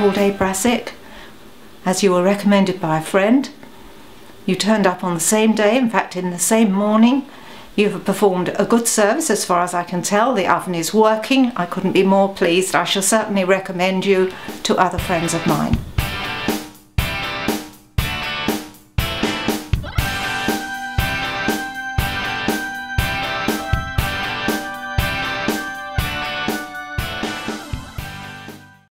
called A.Brassett, as you were recommended by a friend. You turned up on the same day, in fact in the same morning. You have performed a good service as far as I can tell. The oven is working. I couldn't be more pleased. I shall certainly recommend you to other friends of mine.